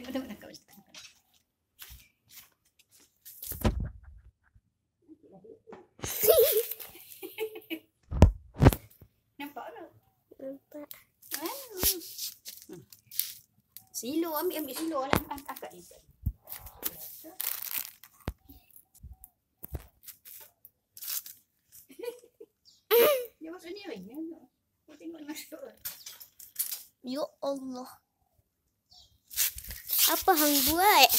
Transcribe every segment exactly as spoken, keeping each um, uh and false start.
Tengok tangkap macam tu. Nampak tak? Nampak. Hmm. Silo, ambil ambil silo lah. Angkat ni. Dia masuk ni lagi. Kau tengok masuk. Ya Allah. Apa hang buat?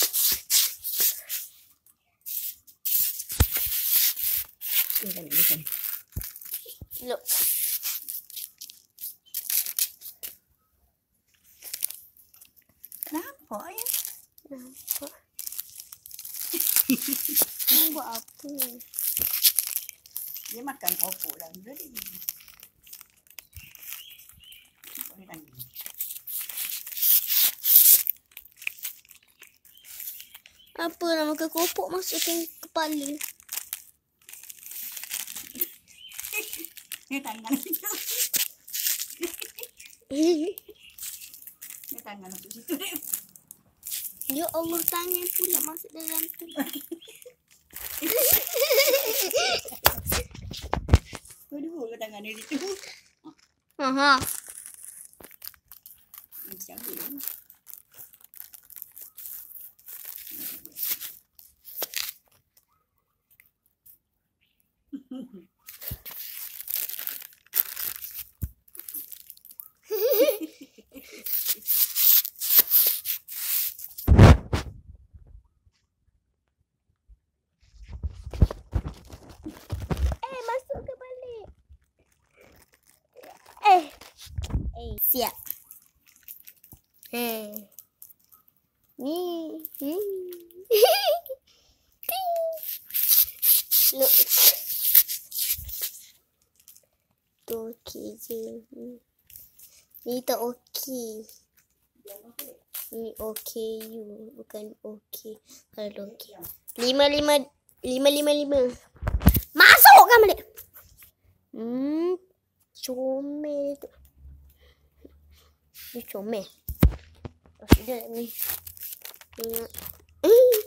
Ni kan ni kan. Look. Nampak ya? Nampak. Hang buat apa? Dia makan pokok lah. Jadi boleh lagi. Apa nak makan keropok masukkan kepala? Dia tangan situ. Dia tangan untuk situ. Ya Allah, tangan pula masuk dalam tu. Dua-dua ke tangan dia situ. Aha. Macam ni. Eh, masukkan balik. Eh. Eh, siap. Eh. Ni. Hmm. Look. Tu okey je. Ni tak okey. Ni okey you. Bukan okey. Kalau okey. Lima, lima. Lima, lima, lima. Masukkan balik. Hmm. Comel tu. Ni comel. Masuk dia ni. Tengok. Eh.